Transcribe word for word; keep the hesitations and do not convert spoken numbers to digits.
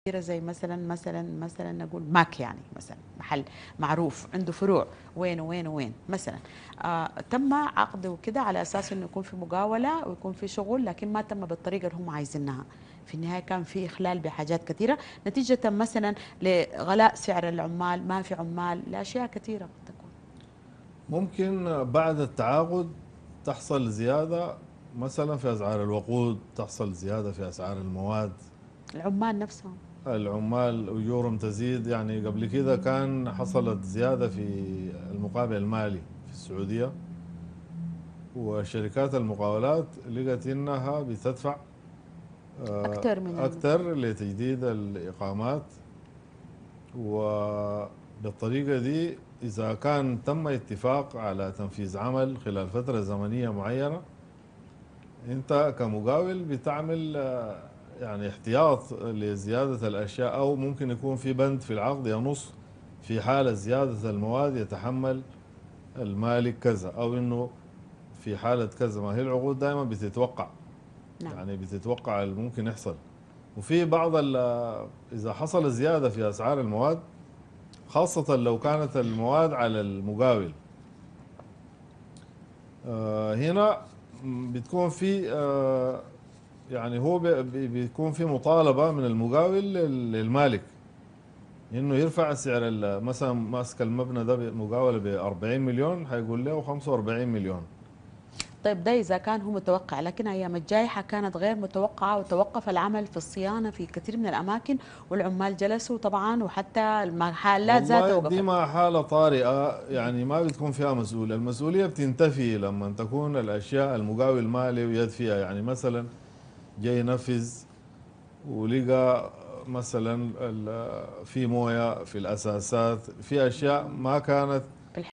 زي مثلا مثلا مثلا نقول ماك، يعني مثلا محل معروف عنده فروع وين وين وين مثلا. آه تم عقده كده على اساس انه يكون في مقاوله ويكون في شغل، لكن ما تم بالطريقه اللي هم عايزينها. في النهايه كان في اخلال بحاجات كثيره نتيجه مثلا لغلاء سعر العمال، ما في عمال، لاشياء كثيره قد تكون. ممكن بعد التعاقد تحصل زيادة، مثلا في أسعار الوقود، تحصل زيادة في أسعار المواد. العمال نفسهم. العمال أجورهم تزيد. يعني قبل كده كان حصلت زيادة في المقابل المالي في السعودية، وشركات المقاولات لقت إنها بتدفع آه، اكثر من أكثر المقابل. لتجديد الإقامات. وبالطريقة دي إذا كان تم اتفاق على تنفيذ عمل خلال فترة زمنية معينة، أنت كمقاول بتعمل آه، يعني احتياط لزيادة الأشياء، أو ممكن يكون في بند في العقد ينص في حالة زيادة المواد يتحمل المالك كذا، أو إنه في حالة كذا. ما هي العقود دائما بتتوقع، نعم. يعني بتتوقع اللي ممكن يحصل. وفي بعض ال- إذا حصل زيادة في أسعار المواد، خاصة لو كانت المواد على المقاول، آه، هنا بتكون في آه، يعني هو بي- بي- بيكون في مطالبة من المقاول لل- للمالك انه يرفع سعر ال- مثلا ماسك المبنى ده مقاولة ب أربعين مليون، حيقول له خمسة وأربعين مليون. طيب ده إذا كان هو متوقع، لكن أيام الجائحة كانت غير متوقعة وتوقف العمل في الصيانة في كثير من الأماكن، والعمال جلسوا طبعا، وحتى المحلات ذاتها والله دي وقفت. ما حالة طارئة، يعني ما بتكون فيها مسؤول. المسؤولية بتنتفي لما تكون الأشياء المقاول ما له يد فيها. يعني مثلا جاي ينفذ ولقى مثلا ال- في مويه في الاساسات، في اشياء ما كانت